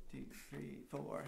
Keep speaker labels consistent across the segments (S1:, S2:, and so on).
S1: 2, 3, 4.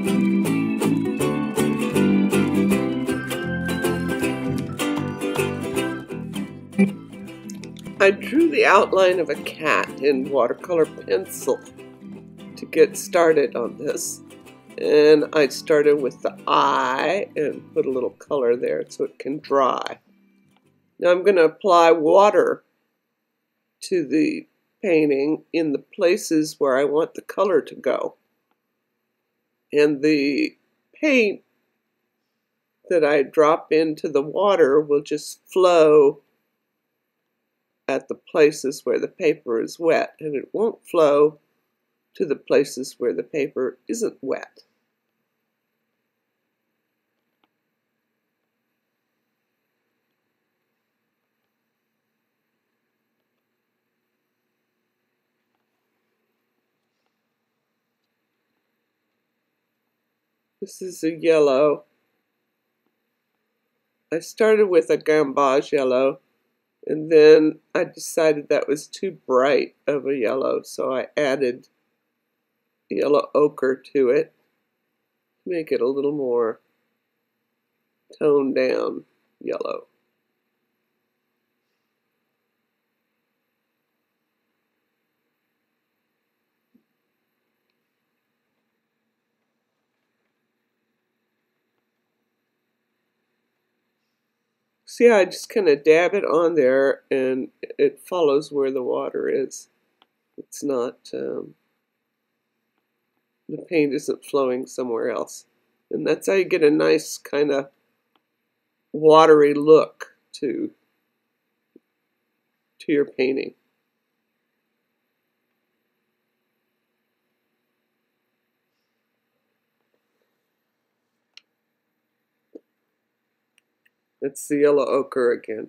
S2: I drew the outline of a cat in watercolor pencil to get started on this. And I started with the eye and put a little color there so it can dry. Now I'm going to apply water to the painting in the places where I want the color to go. And the paint that I drop into the water will just flow at the places where the paper is wet, and it won't flow to the places where the paper isn't wet. This is a yellow. I started with a gamboge yellow, and then I decided that was too bright of a yellow, so I added yellow ochre to it to make it a little more toned down yellow. See how I just kind of dab it on there and it follows where the water is. It's not, the paint isn't flowing somewhere else. And that's how you get a nice kind of watery look to your painting. It's the yellow ochre again.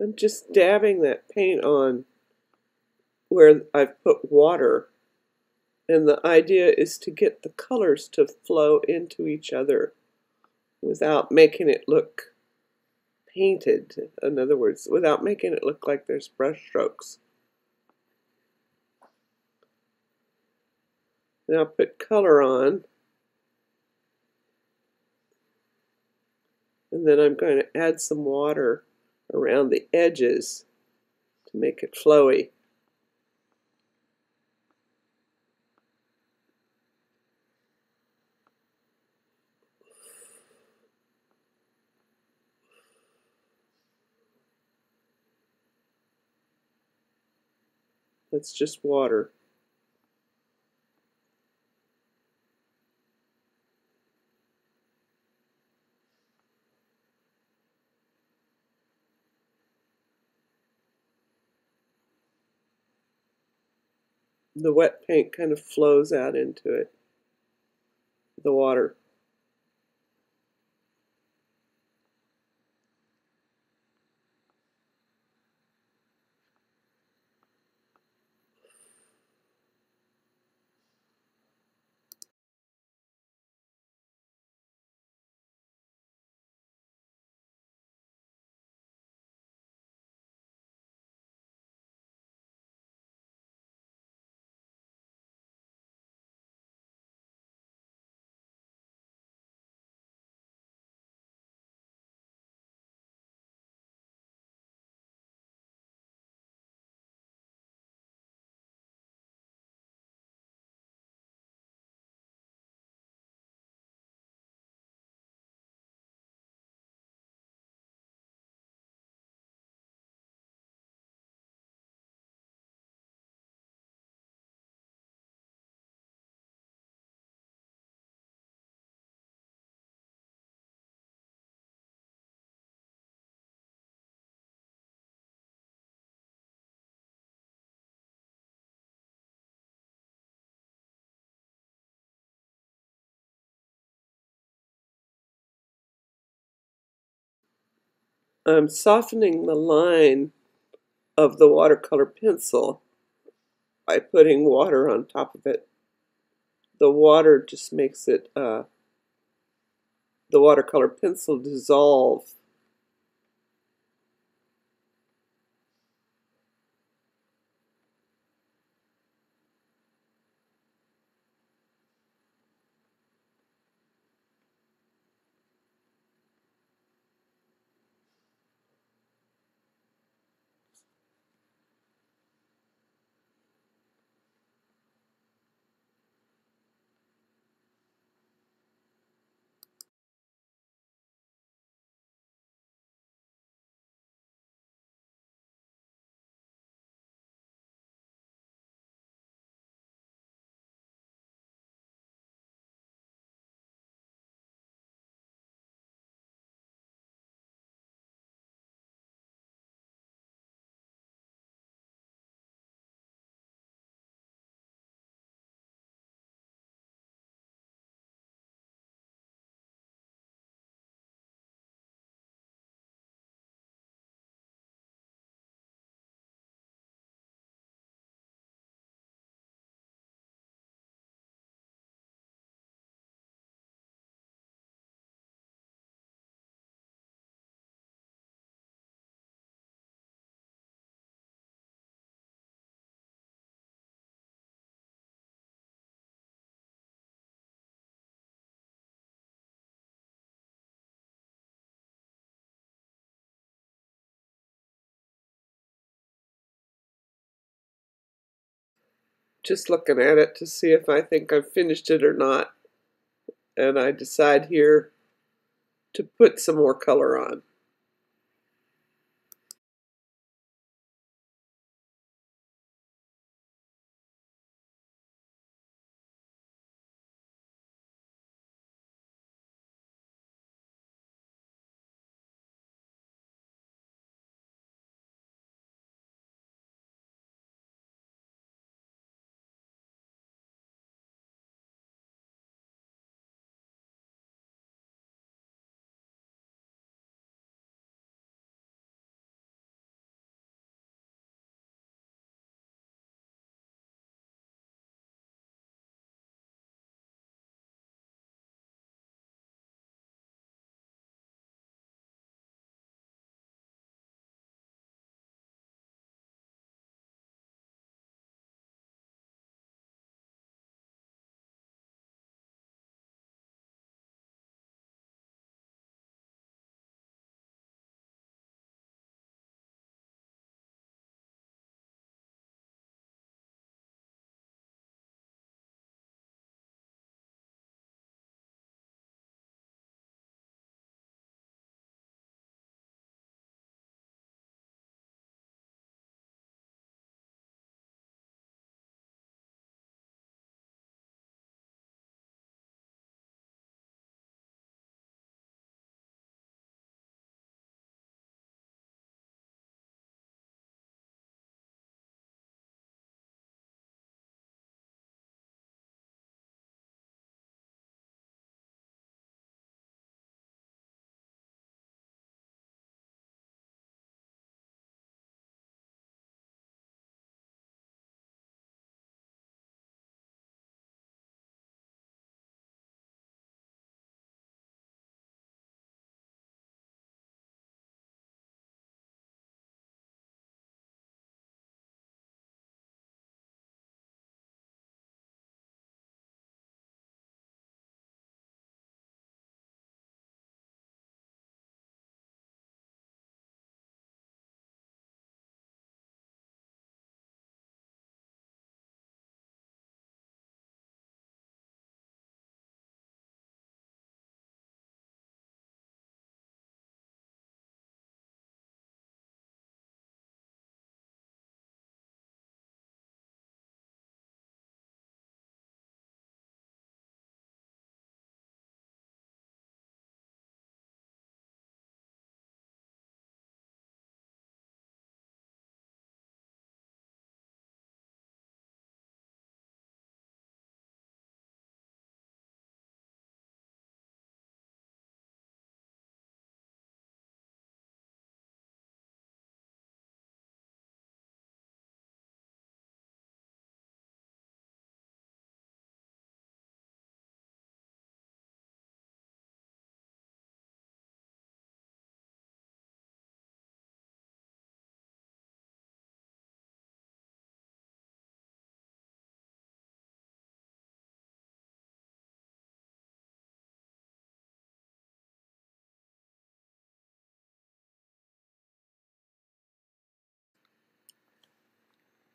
S2: I'm just dabbing that paint on where I've put water, and the idea is to get the colors to flow into each other without making it look painted. In other words, without making it look like there's brush strokes. Now put color on, and then I'm going to add some water around the edges to make it flowy. That's just water. The wet paint kind of flows out into it, the water. I'm softening the line of the watercolor pencil by putting water on top of it. The water just makes it, the watercolor pencil dissolve. Just looking at it to see if I think I've finished it or not. And I decide here to put some more color on.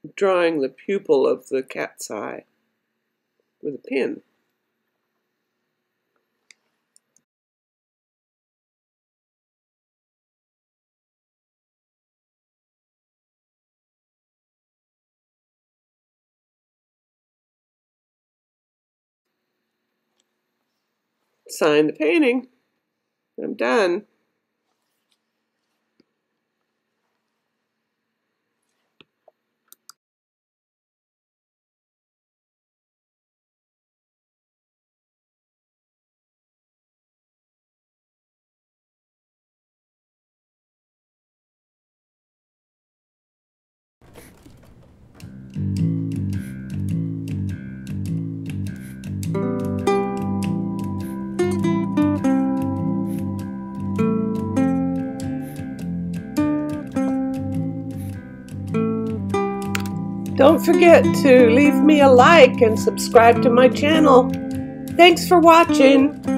S2: drawing the pupil of the cat's eye with a pin. Sign the painting. I'm done. Don't forget to leave me a like and subscribe to my channel. Thanks for watching.